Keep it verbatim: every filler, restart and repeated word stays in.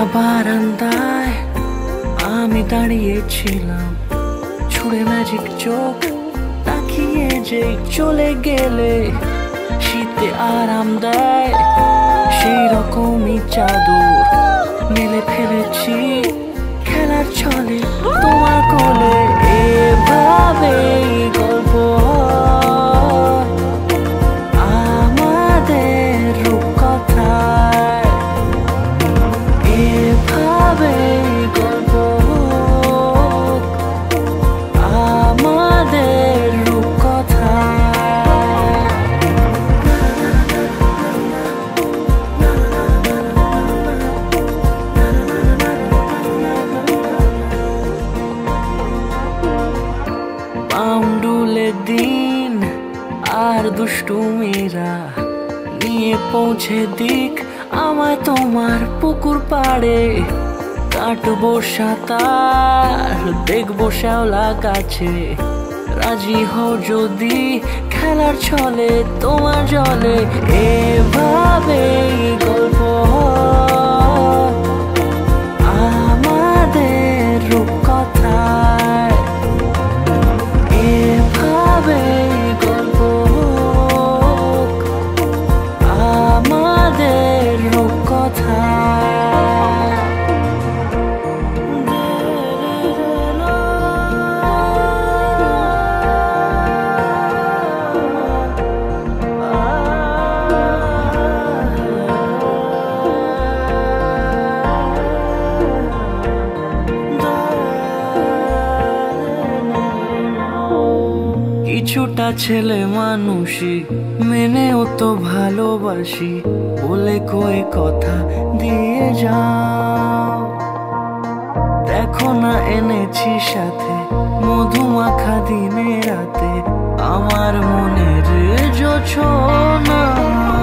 বারান্দায় আমি দাঁড়িয়েছিলাম, ছুঁড়ে ম্যাজিক চোখ তাকিয়ে যে চলে গেলে শীতে আরাম দেয় সেই রকমই চাদর মেলে ফেলেছি খেলার ছলে তোমার কোলে। এভাবে গল্প আমাদের রূপকথায়, এভাবে গল্প আমাদের রূপকথায়। পাউন্ডুলে দিন আর দুষ্টু মেয়েরা নিয়ে পৌঁছে দিক আমায় তোমার পুকুর পাড়ে। কাটবো সাঁতার, দেখবো শ্যাওলা গাছে, রাজি হও যদি খেলার ছলে তোমার জলে। এভাবে গল্প আমাদের রূপকথায়, এভাবে গল্প আমাদের রূপকথায়। কিছুটা ছেলে মানুষই মেনেও তো ভালোবাসি বলে কয়ে কথা দিয়ে যাও। দেখো না এনেছি সাথে মধুমাখা দিনে রাতে আমার মনের জোছনা।